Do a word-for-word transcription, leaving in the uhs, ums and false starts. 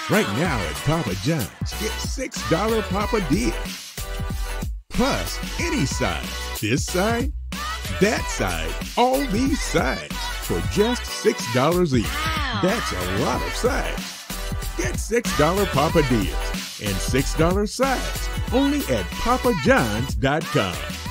Right now at Papa John's, get six dollar Papa deals. Plus, any side, this side, that side, all these sides for just six dollars each. Wow. That's a lot of sides. Get six dollar Papa deals and six dollar sides only at papa johns dot com.